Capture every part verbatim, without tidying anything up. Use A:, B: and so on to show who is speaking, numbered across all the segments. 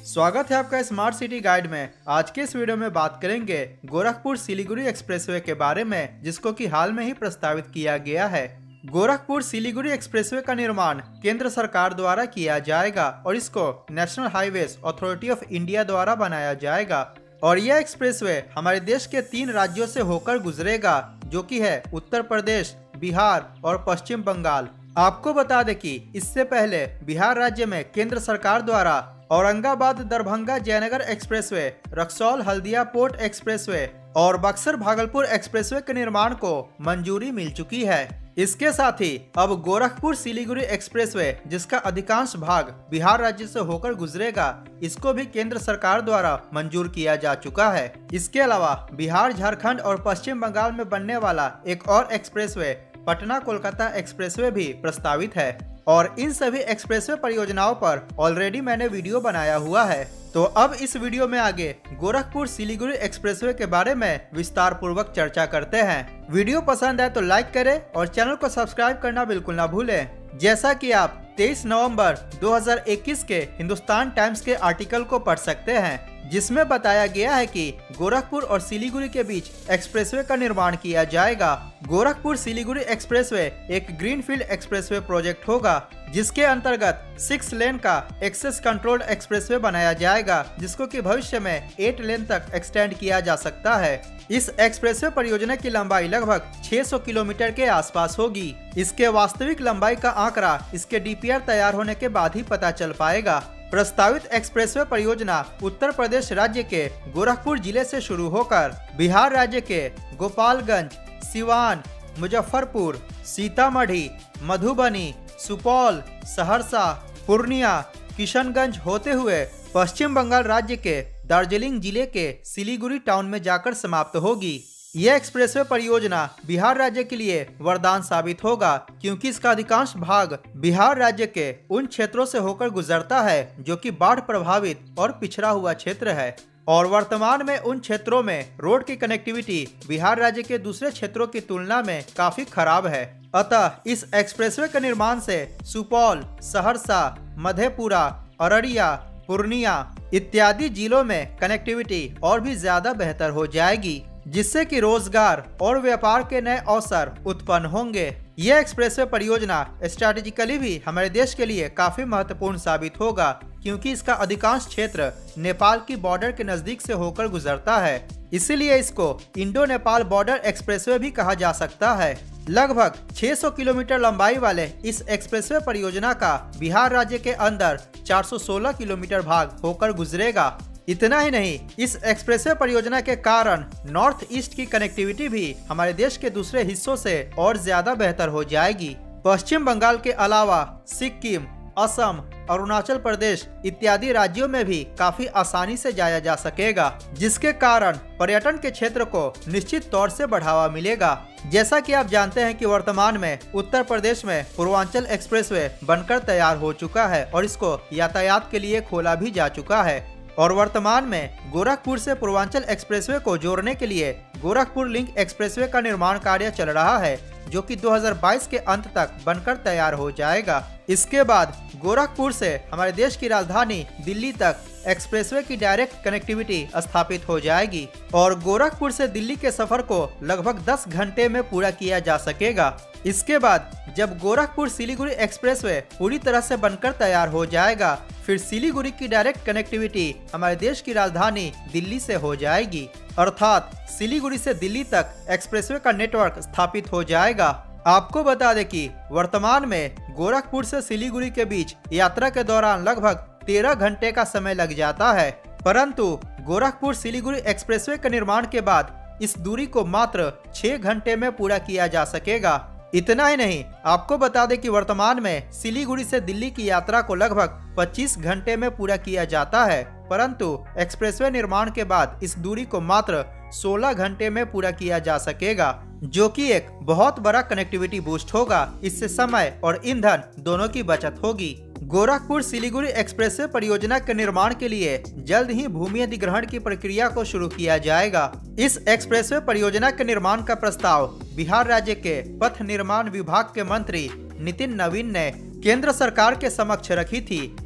A: स्वागत है आपका स्मार्ट सिटी गाइड में। आज के इस वीडियो में बात करेंगे गोरखपुर सिलीगुड़ी एक्सप्रेसवे के बारे में, जिसको कि हाल में ही प्रस्तावित किया गया है। गोरखपुर सिलीगुड़ी एक्सप्रेसवे का निर्माण केंद्र सरकार द्वारा किया जाएगा और इसको national highways authority of India द्वारा बनाया जाएगा। और यह एक्सप्रेसवे हमारे देश के तीन राज्यों से होकर गुजरेगा, जो कि है उत्तर प्रदेश, बिहार और पश्चिम बंगाल। आपको बता दें कि इससे पहले बिहार राज्य में केंद्र सरकार द्वारा Aurangabad Darbhanga Jaynagar expressway, Raxaul Haldia port expressway और बक्सर भागलपुर एक्सप्रेसवे के निर्माण को मंजूरी मिल चुकी है। इसके साथ ही अब गोरखपुर सिलीगुड़ी एक्सप्रेसवे, जिसका अधिकांश भाग बिहार राज्य से होकर गुजरेगा, इसको भी केंद्र सरकार द्वारा मंजूर किया जा चुका है। इसके अलावा बिहार, झारखंड और पश्चिम बंगाल में बनने वाला एक और एक्सप्रेसवे पटना कोलकाता एक्सप्रेसवे भी प्रस्तावित है और इन सभी एक्सप्रेसवे परियोजनाओं पर ऑलरेडी मैंने वीडियो बनाया हुआ है। तो अब इस वीडियो में आगे गोरखपुर सिलीगुड़ी एक्सप्रेसवे के बारे में विस्तार पूर्वक चर्चा करते हैं। वीडियो पसंद आए तो लाइक करें और चैनल को सब्सक्राइब करना बिल्कुल ना भूलें। जैसा कि आप तेईस नवंबर दो हज़ार इक्कीस के हिंदुस्तान टाइम्स के आर्टिकल को पढ़ सकते हैं, जिसमें बताया गया है कि गोरखपुर और सिलीगुड़ी के बीच एक्सप्रेसवे का निर्माण किया जाएगा। गोरखपुर सिलीगुड़ी एक्सप्रेसवे एक ग्रीनफील्ड एक्सप्रेसवे प्रोजेक्ट होगा, जिसके अंतर्गत सिक्स लेन का एक्सेस कंट्रोल्ड एक्सप्रेसवे बनाया जाएगा, जिसको कि भविष्य में एट लेन तक एक्सटेंड किया जा सकता है। इस एक्सप्रेसवे परियोजना की लंबाई लगभग छह सौ किलोमीटर के आसपास होगी। इसके वास्तविक लंबाई का आंकड़ा इसके डी पी आर तैयार होने के बाद ही पता चल पाएगा। प्रस्तावित एक्सप्रेसवे परियोजना उत्तर प्रदेश राज्य के गोरखपुर जिले से शुरू होकर बिहार राज्य के गोपालगंज, सिवान, मुजफ्फरपुर, सीतामढ़ी, मधुबनी, सुपौल, सहरसा, पूर्णिया, किशनगंज होते हुए पश्चिम बंगाल राज्य के दार्जिलिंग जिले के सिलीगुड़ी टाउन में जाकर समाप्त होगी। यह एक्सप्रेसवे परियोजना बिहार राज्य के लिए वरदान साबित होगा, क्योंकि इसका अधिकांश भाग बिहार राज्य के उन क्षेत्रों से होकर गुजरता है जो कि बाढ़ प्रभावित और पिछड़ा हुआ क्षेत्र है। और वर्तमान में उन क्षेत्रों में रोड की कनेक्टिविटी बिहार राज्य के दूसरे क्षेत्रों की तुलना में काफी खराब है। अतः इस एक्सप्रेसवे के निर्माण से सुपौल, सहरसा, मधेपुरा, अररिया, पूर्णिया इत्यादि जिलों में कनेक्टिविटी और भी ज्यादा बेहतर हो जाएगी, जिससे कि रोजगार और व्यापार के नए अवसर उत्पन्न होंगे। यह एक्सप्रेसवे परियोजना स्ट्रैटेजिकली भी हमारे देश के लिए काफी महत्वपूर्ण साबित होगा, क्योंकि इसका अधिकांश क्षेत्र नेपाल की बॉर्डर के नजदीक से होकर गुजरता है। इसीलिए इसको इंडो नेपाल बॉर्डर एक्सप्रेसवे भी कहा जा सकता है। लगभग छह सौ किलोमीटर लंबाई वाले इस एक्सप्रेसवे परियोजना का बिहार राज्य के अंदर चार सौ सोलह किलोमीटर भाग होकर गुजरेगा। इतना ही नहीं, इस एक्सप्रेसवे परियोजना के कारण नॉर्थ ईस्ट की कनेक्टिविटी भी हमारे देश के दूसरे हिस्सों से और ज्यादा बेहतर हो जाएगी। पश्चिम बंगाल के अलावा सिक्किम, असम, अरुणाचल प्रदेश इत्यादि राज्यों में भी काफी आसानी से जाया जा सकेगा, जिसके कारण पर्यटन के क्षेत्र को निश्चित तौर से बढ़ावा मिलेगा। जैसा कि आप जानते हैं कि वर्तमान में उत्तर प्रदेश में पूर्वांचल एक्सप्रेसवे बनकर तैयार हो चुका है और इसको यातायात के लिए खोला भी जा चुका है। और वर्तमान में गोरखपुर से पूर्वांचल एक्सप्रेसवे को जोड़ने के लिए गोरखपुर लिंक एक्सप्रेसवे का निर्माण कार्य चल रहा है, जो कि दो हज़ार बाईस के अंत तक बनकर तैयार हो जाएगा। इसके बाद गोरखपुर से हमारे देश की राजधानी दिल्ली तक एक्सप्रेसवे की डायरेक्ट कनेक्टिविटी स्थापित हो जाएगी और गोरखपुर से दिल्ली के सफर को लगभग दस घंटे में पूरा किया जा सकेगा। इसके बाद जब गोरखपुर सिलीगुड़ी एक्सप्रेसवे पूरी तरह से बनकर तैयार हो जाएगा, फिर सिलीगुड़ी की डायरेक्ट कनेक्टिविटी हमारे देश की राजधानी दिल्ली से हो जाएगी, अर्थात सिलीगुड़ी से दिल्ली तक एक्सप्रेसवे का नेटवर्क स्थापित हो जाएगा। आपको बता दें कि वर्तमान में गोरखपुर से सिलीगुड़ी के बीच यात्रा के दौरान लगभग तेरह घंटे का समय लग जाता है, परंतु गोरखपुर सिलीगुड़ी एक्सप्रेसवे के निर्माण के बाद इस दूरी को मात्र छह घंटे में पूरा किया जा सकेगा। इतना ही नहीं, आपको बता दें कि वर्तमान में सिलीगुड़ी से दिल्ली की यात्रा को लगभग पच्चीस घंटे में पूरा किया जाता है, परंतु एक्सप्रेसवे निर्माण के बाद इस दूरी को मात्र सोलह घंटे में पूरा किया जा सकेगा, जो कि एक बहुत बड़ा कनेक्टिविटी बूस्ट होगा। इससे समय और ईंधन दोनों की बचत होगी। गोरखपुर सिलीगुड़ी एक्सप्रेसवे परियोजना के निर्माण के लिए जल्द ही भूमि अधिग्रहण की प्रक्रिया को शुरू किया जाएगा। इस एक्सप्रेसवे परियोजना के निर्माण का प्रस्ताव बिहार राज्य के पथ निर्माण विभाग के मंत्री नितिन नवीन ने केंद्र सरकार के समक्ष रखी थी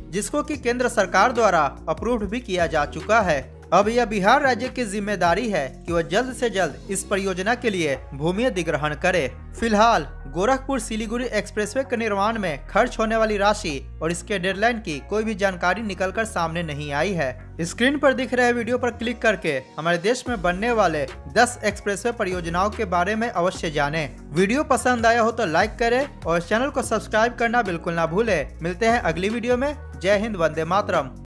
A: जिसको कि केंद्र सरकार द्वारा अप्रूव्ड भी किया जा चुका है। अब यह बिहार राज्य की जिम्मेदारी है कि वह जल्द से जल्द इस परियोजना के लिए भूमि अधिग्रहण करे। फिलहाल गोरखपुर सिलीगुड़ी एक्सप्रेसवे के निर्माण में खर्च होने वाली राशि और इसके डेडलाइन की कोई भी जानकारी निकलकर सामने नहीं आई है। स्क्रीन पर दिख रहे वीडियो पर क्लिक करके हमारे देश में बनने वाले दस एक्सप्रेसवे परियोजनाओं के बारे में अवश्य जानें। वीडियो पसंद आया हो तो लाइक करें और चैनल को सब्सक्राइब करना बिल्कुल ना भूलें। मिलते हैं अगली वीडियो में। जय हिंद, वंदे मातरम।